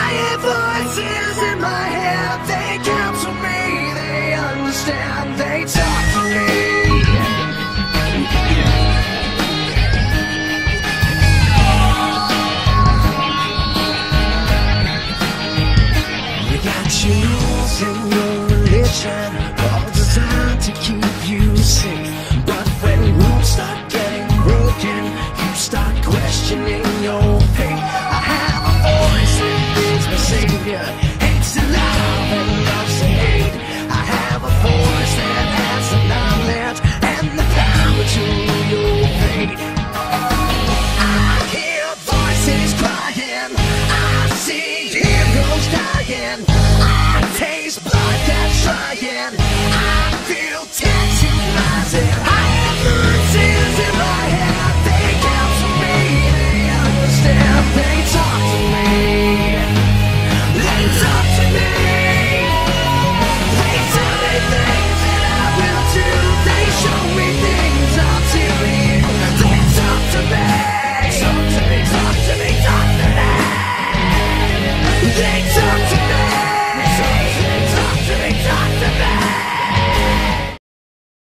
hear voices in my head. They counsel me, they understand, they talk to me. You got your rules and your religion, all designed to keep you safe. But when rules start getting broken, you start questioning your faith. I have a voice that is my savior, hates to love and loves to hate. I have a voice that has the knowledge and the power to rule your fate. I hear voices crying, I see heroes dying, I taste blood that's trying, I feel tension rising.